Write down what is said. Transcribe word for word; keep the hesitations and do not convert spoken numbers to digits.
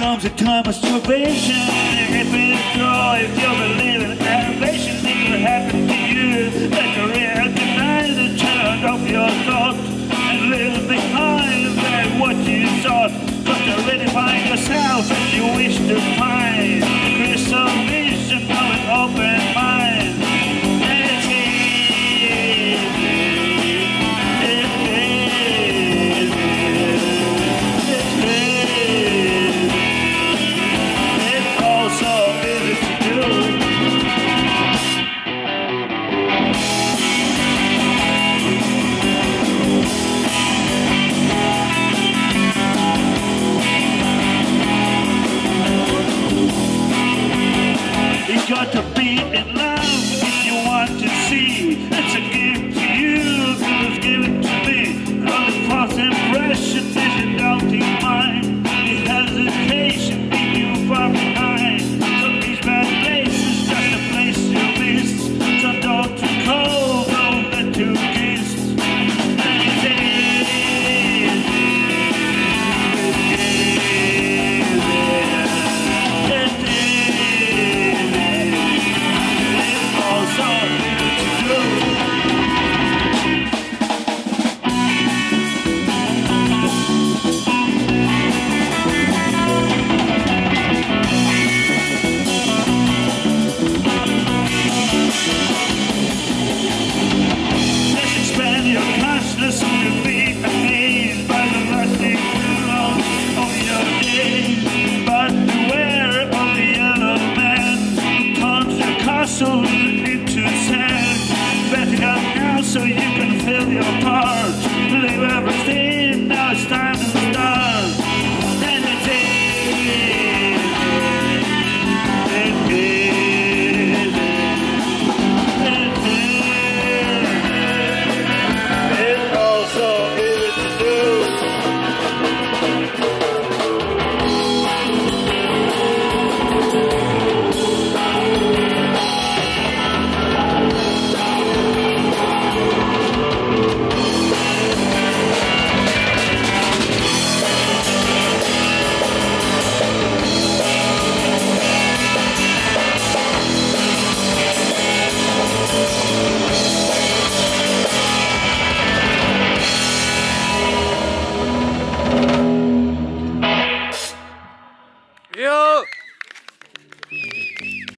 comes a time of starvation. If it's joy, if you believe in elevation, things will happen to you. Let the recognize and turn off your thoughts and live behind that what you sought. Got to really find yourself as you wish to find the crystal vision of an open mind. Got to be in love if you want to see. It's a gift to you, it was given to me. Cause the false impression is a doubting mind. The hesitation leave you far behind. So these bad places, just a place you miss. So don't too cold, don't let you kiss. So you'll be amazed by the lasting glow of your day. But beware of the yellow man who turns your castle into sand. Betting up now so you can fill your part. Leave everything, now it's time to start. And it's it, it, it. Yo!